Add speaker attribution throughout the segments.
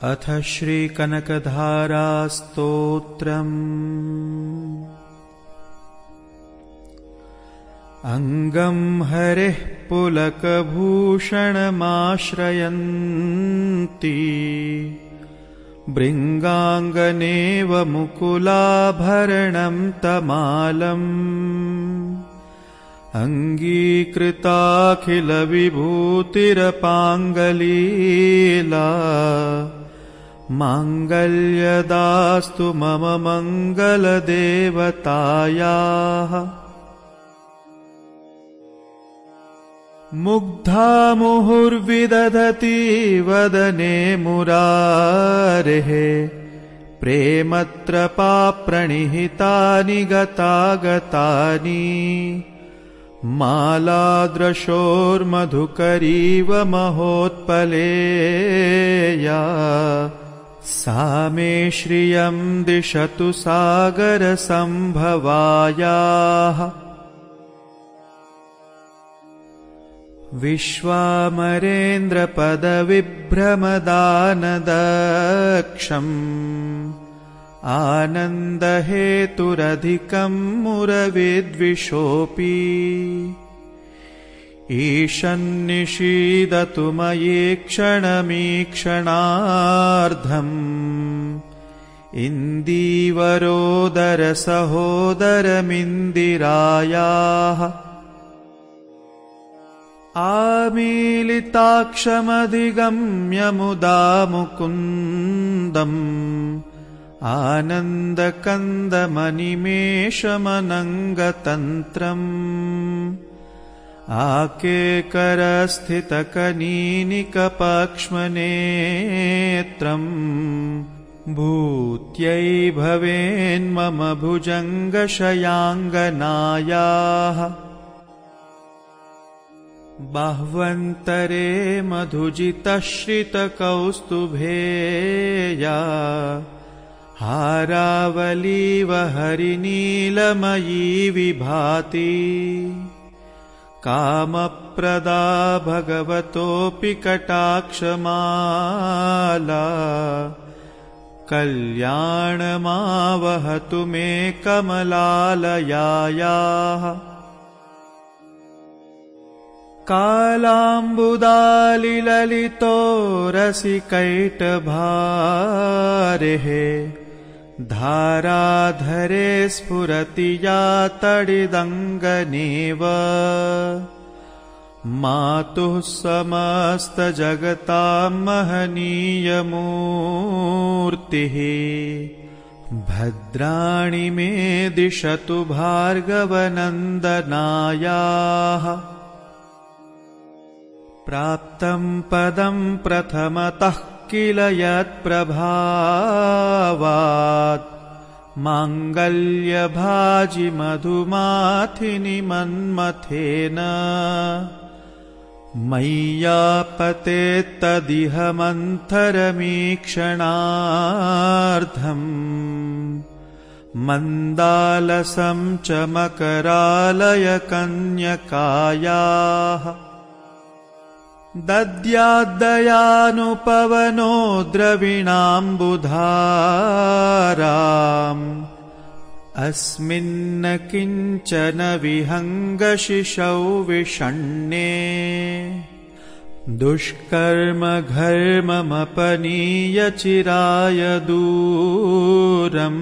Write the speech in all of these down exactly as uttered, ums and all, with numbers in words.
Speaker 1: अथ श्रीकनकधारास्तोत्रम्। अङ्गं हरेः पुलकभूषणमाश्रयन्ती भृङ्गाङ्गनेव मुकुलाभरणं तमालम् अङ्गीकृताखिलविभूतिरपाङ्गलीला माङ्गल्यदास्तु मम मङ्गलदेवतायाः। मुग्धा मुहुर्विदधति वदने मुरारेः प्रेमत्रपाप्रणिहितानि गतागतानि मालादृशोर्मधुकरीव महोत्पलेया सा मे श्रियं दिशतु सागरसम्भवायाः। विश्वामरेन्द्रपदविभ्रमदानदक्षम् आनन्दहेतुरधिकं मुरविद्विषोऽपि ईशन्निषीदतु मयीक्षणमीक्षणार्धम् इन्दीवरोदरसहोदरमिन्दिरायाः। आमीलिताक्षमधिगम्य मुदा मुकुन्दम् आनन्दकन्दमनिमेषमनङ्गतन्त्रम् आकेकरस्थितकनीनिकपक्ष्मनेत्रम् भूत्यै भवेन्मम भुजङ्गशयाङ्गनायाः। बाह्वन्तरे मधुजितश्रितकौस्तुभेया हारावलीव हरिनीलमयी विभाति कामप्रदा भगवतोऽपि कटाक्षमाला कल्याणमावहतु मे कमलालयायाः। कालाम्बुदालिललितो रसिकैटभारेः धाराधरे स्फुरति या तडिदङ्गनेव मातुः समस्तजगतां महनीयमूर्तिः भद्राणि मे दिशतु भार्गवनन्दनायाः। प्राप्तं पदं प्रथमतः किल यत्प्रभावात् माङ्गल्यभाजि मधुमाथिनि मन्मथेन मय्यापतेत्तदिह मन्थरमीक्षणार्धम् मन्दालसं च मकरालयकन्यकायाः। दद्याद्दयानुपवनो द्रविणाम्बुधाराम् अस्मिन्न किञ्चन विहङ्गशिशौ विषण्णे दुष्कर्म घर्ममपनीय चिराय दूरम्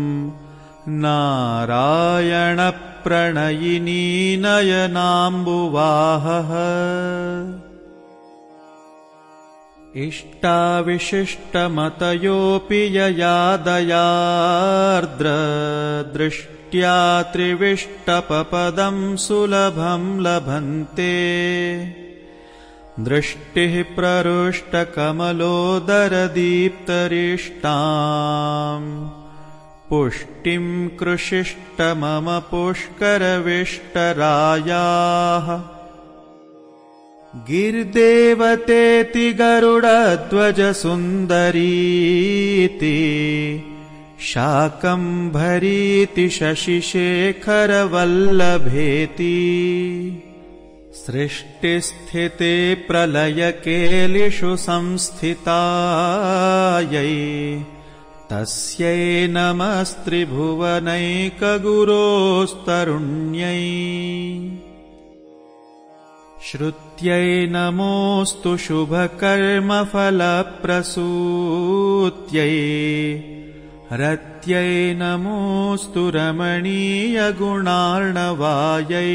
Speaker 1: नारायणप्रणयिनी नयनाम्बुवाहः। इष्टाविशिष्टमतयोऽपि यया दयार्द्र दृष्ट्या त्रिविष्टपपदं सुलभं लभन्ते दृष्टिः प्ररुष्टकमलोदरदीप्तरिष्टाम् पुष्टिं कृषिष्ट मम पुष्करविष्टरायाः। गिर्देवतेति गरुडध्वजसुन्दरीति शाकम्भरीति शशिशेखरवल्लभेति सृष्टिस्थिति प्रलयकेलिषु संस्थितायै तस्यै नमस्त्रिभुवनैकगुरोस्तरुण्यै श्रुत्यै नमोऽस्तु शुभकर्मफलप्रसूत्यै रत्यै नमोऽस्तु रमणीयगुणार्णवायै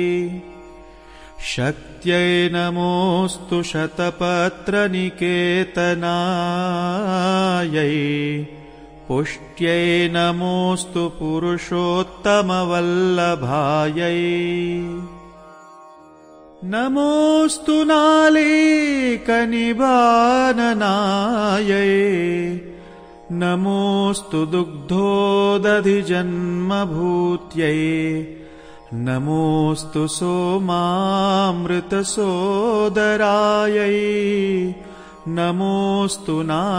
Speaker 1: शक्त्यै नमोऽस्तु शतपत्रनिकेतनायै पुष्ट्यै नमोऽस्तु पुरुषोत्तमवल्लभायै नमोऽस्तु नालीकनिबाननायै नमोऽस्तु दुग्धोदधिजन्मभूत्यै नमोऽस्तु सोमामृतसोदरायै नमोऽस्तु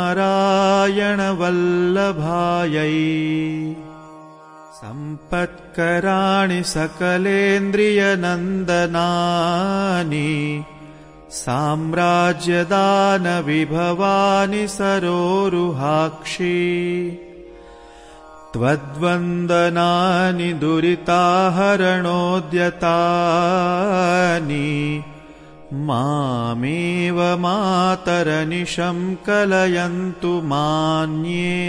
Speaker 1: नारायणवल्लभायै सम्पत्कराणि सकलेन्द्रियनन्दनानि साम्राज्यदानविभवानि सरोरुहाक्षि त्वद्वन्दनानि दुरिताहरणोद्यतानि मामेव मातरनिशं कलयन्तु मान्ये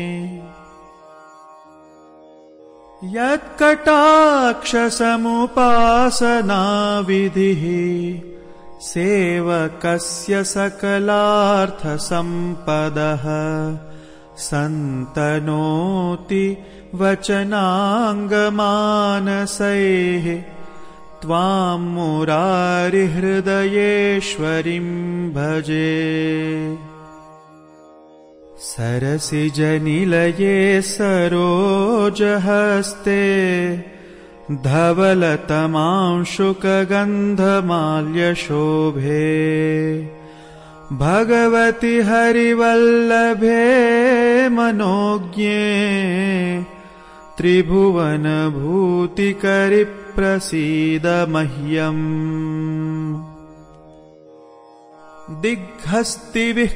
Speaker 1: यत्कटाक्षसमुपासनाविधिः सेवकस्य सकलार्थसम्पदः सन्तनोति वचनाङ्गमानसैः त्वां मुरारिहृदयेश्वरीं भजे सरसिजनिलये सरोजहस्ते धवलतमांशुकगन्धमाल्यशोभे भगवति हरिवल्लभे मनोज्ञे त्रिभुवनभूतिकरि प्रसीद मह्यम् दिग्हस्तिभिः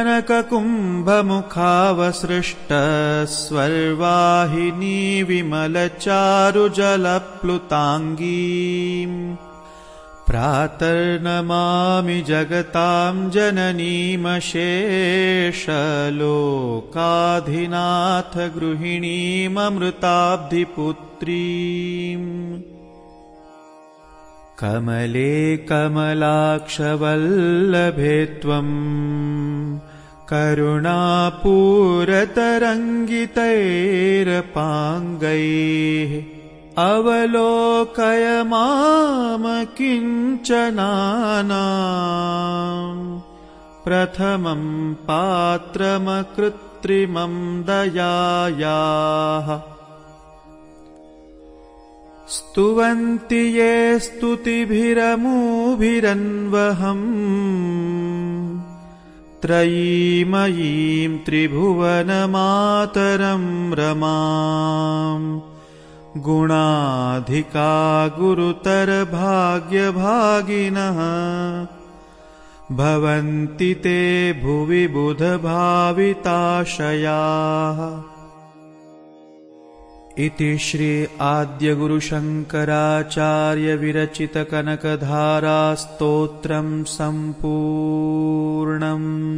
Speaker 1: कनककुम्भमुखावसृष्टस्वर्वाहिनी विमलचारुजलप्लुताङ्गीम् प्रातर्नमामि जगतां जननीमशेषलोकाधिनाथ गृहिणीममृताब्धिपुत्रीम् कमले कमलाक्षवल्लभे त्वम् करुणापूरतरङ्गितैरपाङ्गैः अवलोकय माम किञ्चनानाम् प्रथमं पात्रमकृत्रिमं दयायाः स्तुवन्ति ये स्तुतिभिरमूभिरन्वहम् त्रयीमयीं त्रिभुवनमातरं रमाम् गुणाधिका गुरुतरभाग्यभागिनः भवन्ति ते भुवि बुधभाविताशयाः। इति श्री आद्यगुरुशङ्कराचार्य विरचित कनकधारा स्तोत्रम् सम्पूर्णम्।